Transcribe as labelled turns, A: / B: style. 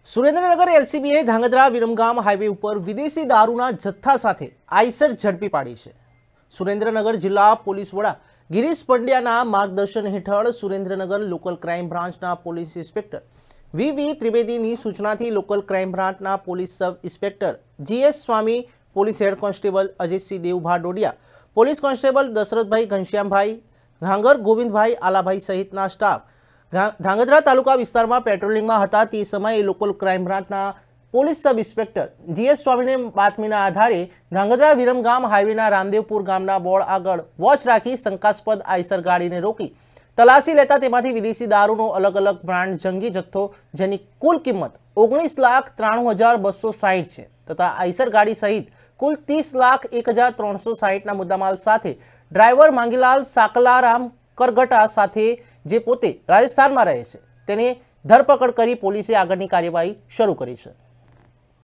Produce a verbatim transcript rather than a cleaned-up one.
A: સુરેન્દ્રનગર એલસીબીએ ધાંગધ્રા વિરમગામ હાઈવે ઉપર વિદેશી દારૂના જથ્થા સાથે આઈસર ઝડપી પાડી છે। સુરેન્દ્રનગર જિલ્લા પોલીસ વડા ગિરીશ પંડ્યાના માર્ગદર્શન હેઠળ સુરેન્દ્રનગર લોકલ ક્રાઇમ બ્રાન્ચના પોલીસ ઇન્સ્પેક્ટર વીવી ત્રિવેદીની સૂચનાથી લોકલ ક્રાઇમ બ્રાન્ચના police sub inspector G S Swami, police head constable Ajitsinh Devbha Dodiya, police constable Dashrathbhai Ghanshyambhai, Ghangar Govindbhai Alabhai સહિતના સ્ટાફ ધાંગધ્રા તાલુકા વિસ્તારમાં પેટ્રોલિંગમાં હતા। તે સમયે લોકલ ક્રાઇમ બ્રાન્ચના પોલીસ સબ ઇન્સ્પેક્ટર જીએસ સ્વામીને બાતમીના આધારે ધાંગધ્રા વિરમગામ હાઈવેના રામદેવપુર ગામના બોર્ડ આગળ વોચ રાખી શંકાસ્પદ આઈસર ગાડીને રોકી તલાશી લેતા તેમાંથી વિદેશી દારૂનો અલગ અલગ બ્રાન્ડ જંગી જથ્થો જેની કુલ કિંમત ઓગણીસ લાખ ત્રાણું હજાર બસો સાહીઠ છે તથા આઈસર ગાડી સહિત કુલ ત્રીસ લાખ એક હજાર ત્રણસો સાહીઠના મુદ્દામાલ સાથે ડ્રાઈવર માંગીલાલ સાકલારામ કરગટા સાથે જે પોતે રાજસ્થાનમાં રહે છે તેને ધરપકડ કરી પોલીસે આગળની કાર્યવાહી શરૂ કરી છે।